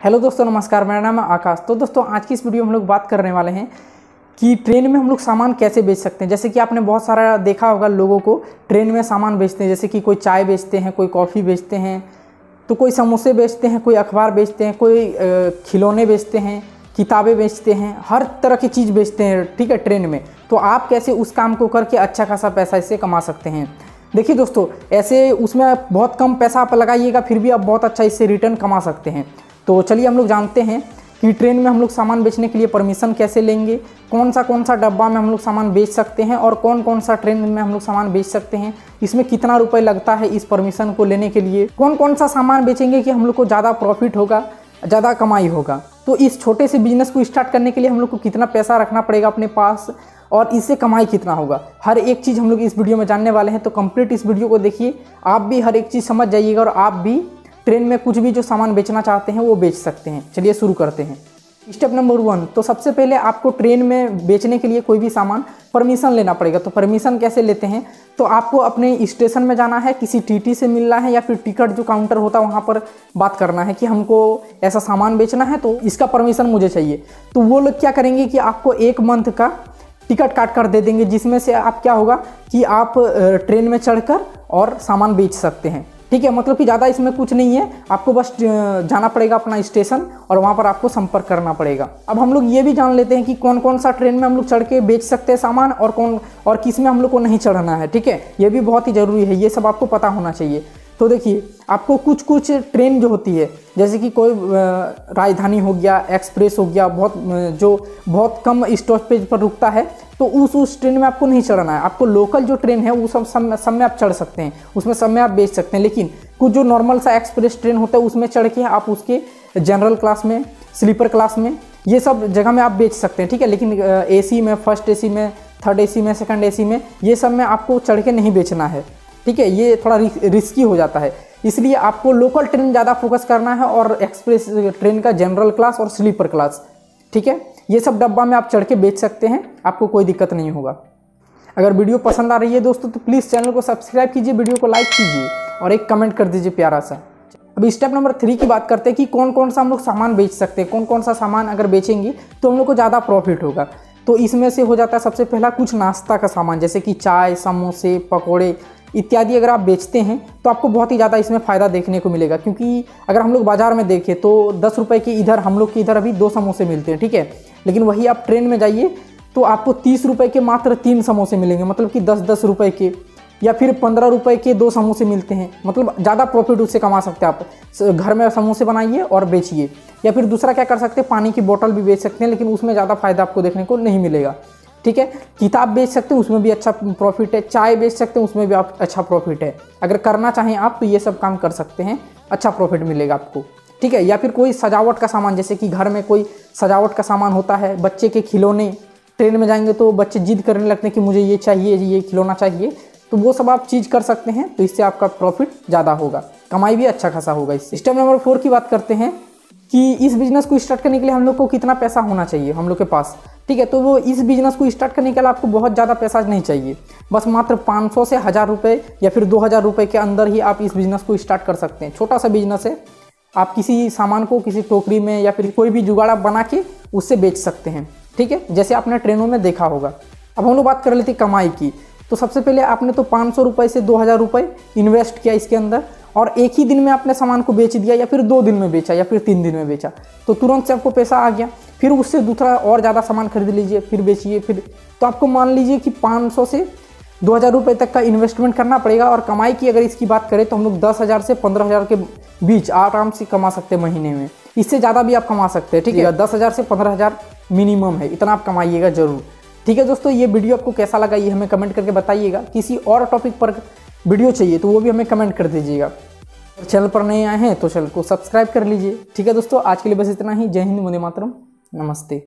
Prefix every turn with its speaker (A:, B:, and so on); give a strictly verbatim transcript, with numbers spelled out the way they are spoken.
A: Hello दोस्तों, नमस्कार। मेरा नाम है आकाश। तो दोस्तों, आज की इस वीडियो में हम लोग बात करने वाले हैं कि ट्रेन में हम लोग सामान कैसे बेच सकते हैं। जैसे कि आपने बहुत सारा देखा होगा, लोगों को ट्रेन में सामान बेचते हैं। जैसे कि कोई चाय बेचते हैं, कोई कॉफ़ी बेचते हैं, तो कोई समोसे बेचते हैं, कोई अखबार बेचते हैं, कोई खिलौने बेचते हैं, किताबें बेचते हैं, हर तरह की चीज़ बेचते हैं, ठीक है, ट्रेन में। तो आप कैसे उस काम को करके अच्छा खासा पैसा इससे कमा सकते हैं। देखिए दोस्तों, ऐसे उसमें बहुत कम पैसा आप लगाइएगा, फिर भी आप बहुत अच्छा इससे रिटर्न कमा सकते हैं। तो चलिए हम लोग जानते हैं कि ट्रेन में हम लोग सामान बेचने के लिए परमिशन कैसे लेंगे, कौन सा कौन सा डब्बा में हम लोग सामान बेच सकते हैं और कौन कौन सा ट्रेन में हम लोग सामान बेच सकते हैं, इसमें कितना रुपए लगता है इस परमिशन को लेने के लिए, कौन कौन सा सामान बेचेंगे कि हम लोग को ज़्यादा प्रॉफिट होगा, ज़्यादा कमाई होगा। तो इस छोटे से बिजनेस को स्टार्ट करने के लिए हम लोग को कितना पैसा रखना पड़ेगा अपने पास और इससे कमाई कितना होगा, हर एक चीज़ हम लोग इस वीडियो में जानने वाले हैं। तो कंप्लीट इस वीडियो को देखिए, आप भी हर एक चीज़ समझ जाइएगा और आप भी ट्रेन में कुछ भी जो सामान बेचना चाहते हैं वो बेच सकते हैं। चलिए शुरू करते हैं। स्टेप नंबर वन, तो सबसे पहले आपको ट्रेन में बेचने के लिए कोई भी सामान परमिशन लेना पड़ेगा। तो परमिशन कैसे लेते हैं, तो आपको अपने स्टेशन में जाना है, किसी टीटी से मिलना है या फिर टिकट जो काउंटर होता है वहाँ पर बात करना है कि हमको ऐसा सामान बेचना है, तो इसका परमिशन मुझे चाहिए। तो वो लोग क्या करेंगे कि आपको एक मंथ का टिकट काट कर दे देंगे, जिसमें से आप क्या होगा कि आप ट्रेन में चढ़कर और सामान बेच सकते हैं। ठीक है, मतलब कि ज़्यादा इसमें कुछ नहीं है, आपको बस जाना पड़ेगा अपना स्टेशन और वहाँ पर आपको संपर्क करना पड़ेगा। अब हम लोग ये भी जान लेते हैं कि कौन कौन सा ट्रेन में हम लोग चढ़ के बेच सकते हैं सामान और कौन और किस में हम लोग को नहीं चढ़ना है। ठीक है, ये भी बहुत ही ज़रूरी है, ये सब आपको पता होना चाहिए। तो देखिए, आपको कुछ कुछ ट्रेन जो होती है, जैसे कि कोई राजधानी हो गया, एक्सप्रेस हो गया, बहुत जो बहुत कम स्टॉपेज पर रुकता है, तो उस उस ट्रेन में आपको नहीं चढ़ना है। आपको लोकल जो ट्रेन है वो सब सब सब में आप चढ़ सकते हैं, उसमें सब में आप बेच सकते हैं। लेकिन कुछ जो नॉर्मल सा एक्सप्रेस ट्रेन होता है उसमें चढ़ के आप उसके जनरल क्लास में, स्लीपर क्लास में, ये सब जगह में आप बेच सकते हैं। ठीक है, लेकिन एसी में, फर्स्ट एसी में, थर्ड एसी में, सेकंड एसी में, ये सब में आपको चढ़ के नहीं बेचना है। ठीक है, ये थोड़ा रिस्की हो जाता है, इसलिए आपको लोकल ट्रेन ज़्यादा फोकस करना है और एक्सप्रेस ट्रेन का जनरल क्लास और स्लीपर क्लास। ठीक है, ये सब डब्बा में आप चढ़ के बेच सकते हैं, आपको कोई दिक्कत नहीं होगा। अगर वीडियो पसंद आ रही है दोस्तों तो प्लीज़ चैनल को सब्सक्राइब कीजिए, वीडियो को लाइक कीजिए और एक कमेंट कर दीजिए प्यारा सा। अभी स्टेप नंबर थ्री की बात करते हैं कि कौन कौन सा हम लोग सामान बेच सकते हैं, कौन कौन सा सामान अगर बेचेंगे तो हम लोग को ज़्यादा प्रॉफिट होगा। तो इसमें से हो जाता है सबसे पहला कुछ नाश्ता का सामान, जैसे कि चाय, समोसे, पकौड़े इत्यादि अगर आप बेचते हैं तो आपको बहुत ही ज़्यादा इसमें फ़ायदा देखने को मिलेगा। क्योंकि अगर हम लोग बाज़ार में देखें तो दस रुपये के इधर हम लोग के इधर अभी दो समोसे मिलते हैं। ठीक है, लेकिन वही आप ट्रेन में जाइए तो आपको तीस रुपये के मात्र तीन समोसे मिलेंगे, मतलब कि दस दस रुपये के, या फिर पंद्रह रुपये के दो समोसे मिलते हैं। मतलब ज़्यादा प्रॉफिट उससे कमा सकते हैं आप। घर में समोसे बनाइए और बेचिए, या फिर दूसरा क्या कर सकते हैं, पानी की बोतल भी बेच सकते हैं, लेकिन उसमें ज़्यादा फायदा आपको देखने को नहीं मिलेगा। ठीक है, किताब बेच सकते हैं, उसमें भी अच्छा प्रॉफिट है। चाय बेच सकते हैं, उसमें भी आप अच्छा प्रॉफिट है। अगर करना चाहें आप तो ये सब काम कर सकते हैं, अच्छा प्रॉफिट मिलेगा आपको। ठीक है, या फिर कोई सजावट का सामान, जैसे कि घर में कोई सजावट का सामान होता है, बच्चे के खिलौने, ट्रेन में जाएंगे तो बच्चे जिद करने लगते हैं कि मुझे ये चाहिए, ये खिलौना चाहिए, तो वो सब आप चीज़ कर सकते हैं। तो इससे आपका प्रॉफिट ज़्यादा होगा, कमाई भी अच्छा खासा होगा इससे। स्टेप नंबर फोर की बात करते हैं कि इस बिज़नेस को स्टार्ट करने के लिए हम लोग को कितना पैसा होना चाहिए हम लोग के पास। ठीक है, तो वो इस बिज़नेस को स्टार्ट करने के लिए आपको बहुत ज़्यादा पैसा नहीं चाहिए, बस मात्र पाँच सौ से हज़ार रुपये या फिर दो हज़ार रुपये के अंदर ही आप इस बिज़नेस को स्टार्ट कर सकते हैं। छोटा सा बिजनेस है, आप किसी सामान को किसी टोकरी में या फिर कोई भी जुगाड़ बना के उससे बेच सकते हैं। ठीक है, जैसे आपने ट्रेनों में देखा होगा। अब हम लोग बात कर लेते हैं कमाई की। तो सबसे पहले आपने तो पाँच सौ रुपये से दो हज़ार रुपये इन्वेस्ट किया इसके अंदर, और एक ही दिन में आपने सामान को बेच दिया, या फिर दो दिन में बेचा, या फिर तीन दिन में बेचा, तो तुरंत से आपको पैसा आ गया। फिर उससे दूसरा और ज़्यादा सामान खरीद लीजिए, फिर बेचिए, फिर तो आपको मान लीजिए कि पाँच सौ से दो हज़ार रुपये तक का इन्वेस्टमेंट करना पड़ेगा। और कमाई की अगर इसकी बात करें तो हम लोग दस हज़ार से पंद्रह हज़ार के बीच आराम से कमा सकते हैं महीने में। इससे ज़्यादा भी आप कमा सकते हैं। ठीक है, दस हज़ार से पंद्रह हज़ार मिनिमम है, इतना आप कमाइएगा ज़रूर। ठीक है दोस्तों, ये वीडियो आपको कैसा लगा ये हमें कमेंट करके बताइएगा। किसी और टॉपिक पर वीडियो चाहिए तो वो भी हमें कमेंट कर दीजिएगा। चैनल पर नए आए हैं तो चैनल को सब्सक्राइब कर लीजिए। ठीक है दोस्तों, आज के लिए बस इतना ही। जय हिंद, वंदे मातरम, नमस्ते।